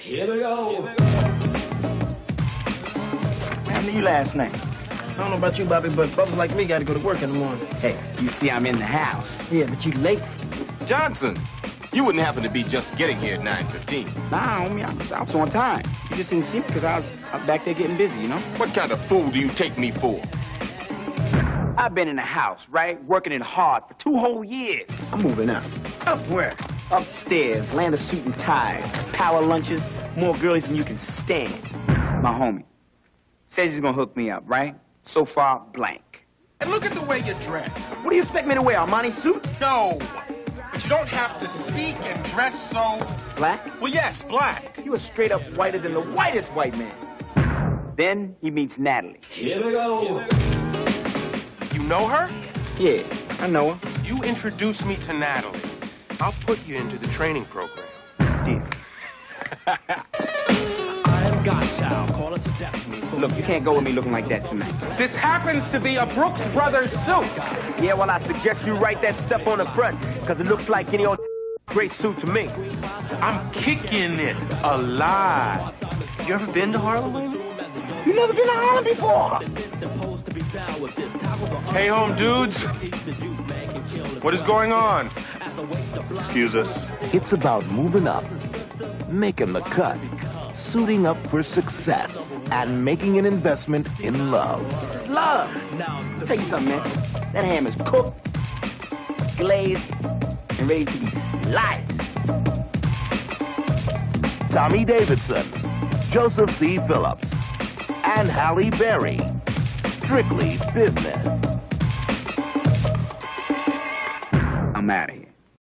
Here we go. What happened to you last night? I don't know about you, Bobby, but brothers like me got to go to work in the morning. Hey, you see I'm in the house. Yeah, but you late. Johnson, you wouldn't happen to be just getting here at 9:15. Nah, homie, I was on time. You just didn't see me because I was back there getting busy, you know? What kind of fool do you take me for? I've been in the house, right? Working it hard for 2 whole years. I'm moving out. Up where? Upstairs, land of suit and ties, power lunches, more girlies than you can stand. My homie says he's gonna hook me up, right? So far, blank. And look at the way you dress. What do you expect me to wear, Armani suits? No, but you don't have to speak and dress so... Black? Well, yes, black. You are straight up whiter than the whitest white man. Then he meets Natalie. Here we go. You know her? Yeah, I know her. You introduce me to Natalie. I'll put you into the training program. Deal. Look, you can't go with me looking like that tonight. This happens to be a Brooks Brothers suit. Yeah, well, I suggest you write that stuff on the front, because it looks like any old gray suit to me. I'm kicking it alive. You ever been to Harlem? You never been to Harlem before? Hey, home dudes. What is going on? Excuse us. It's about moving up, making the cut, suiting up for success, and making an investment in love. This is love. I'll tell you something, man. That ham is cooked, glazed, and ready to be sliced. Tommy Davidson, Joseph C. Phillips, and Halle Berry. Strictly Business. I'm out of here.